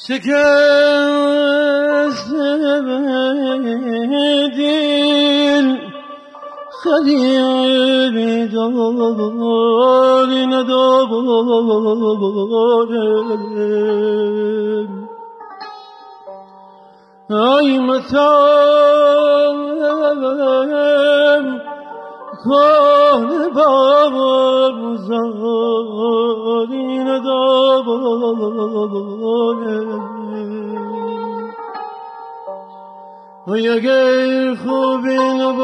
شکست دل خریداری ندارم ای متام کن بازاری ندارم و اگر خوبی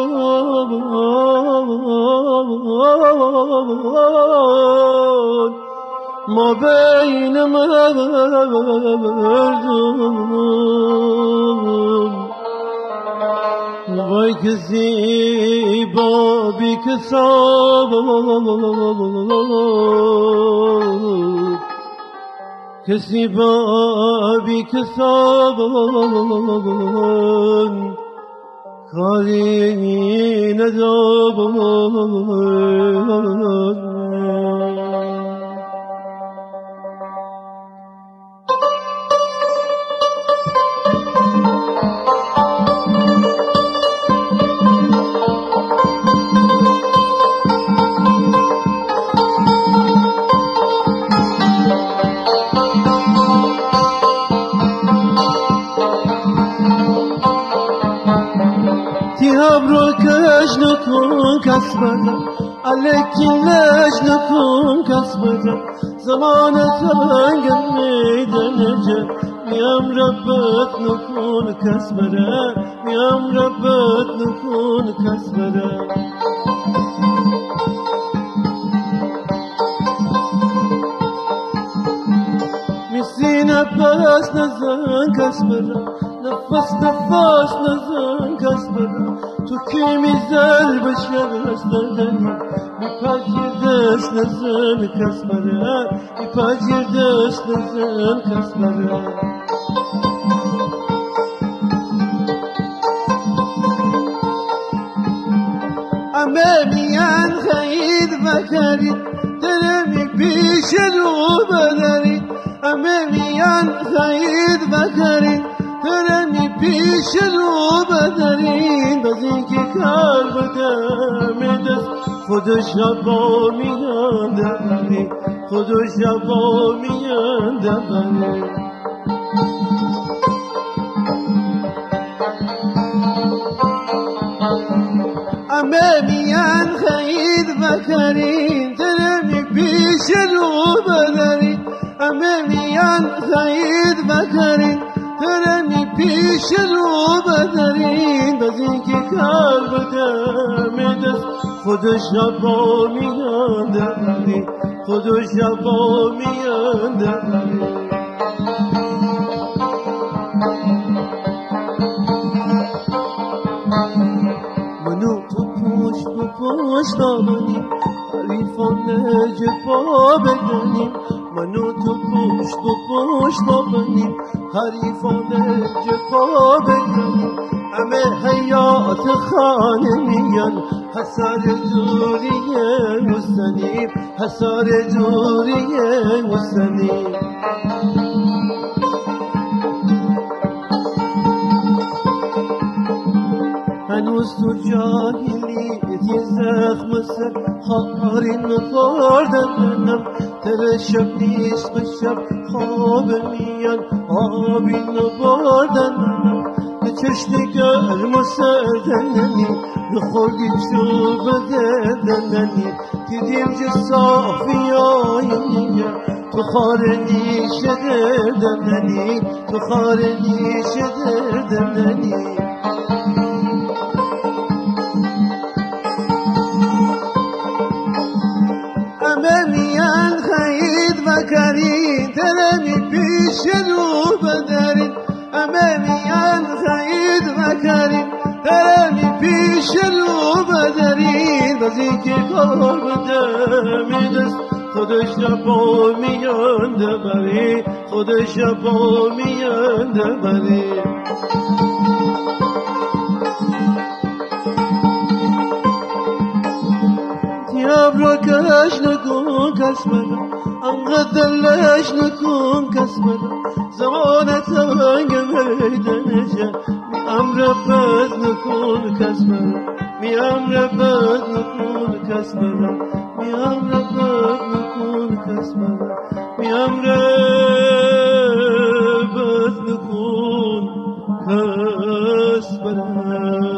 نبود ما بین مردم وای کسی با بی کساب کسی با بی کساب کاری ندارم ابرو کش نکن کس بدم علیکی لش نکن کس بدم زمان تنگم میدنجه میم ربت نکن کس بدم میم ربت نکن کس بدم میسینه پس نزن کس بدم نفس نزن کس بدم تو کی میزل بشه دستردنی میپاجی دست نزن کس بدم میپاجی دست نزن کس بدم همه میان خید بکرید دلمی پیش رو بدارید همه میان خید بکرید دلمی پیش رو بدارید باز اینکه کار بدم دست خودش با میان دبرید خودش با میان دبرید همه میان خید بکرید دلمی پیش رو بدارید همه میان خید بکرید دلمی پیش رو بدارید باز اینکه کار بدم دست خودش با میان دبرید خودش با میان دبرید منو تو پشت آمدیم حریفان جفا بدنیم منو تو پشت آمدیم حریفان جفا بدنیم همه حیات خانه میان حسار دوری مستنیم حسار دوری مستنیم هنوز تو جاهلیتی زخم سر خاری نخوردم منم تر شب نیست به شب خواب میان آبی نبردن منم به چشم گرم و سردننی نخوردیم شو بدردننی دیدیم که صافی آینی تو خارنی شدردننی تو خارنی شدردننی میان خید بکرید دلمی پیش رو بدارید همه میان خید بکرید دلمی پیش رو بدارید باز اینکه کار بدم دست خودش با میان دبرید خودش با میان دبرید ابرو کش نکن کس بدم انقدر ليش نكون كسبنا زمان تنگ میدنجه می امر بد نکن کسبنا می امر بد نکن کسبنا می امر بد نکن کسبنا می امر بد نکن کسبنا.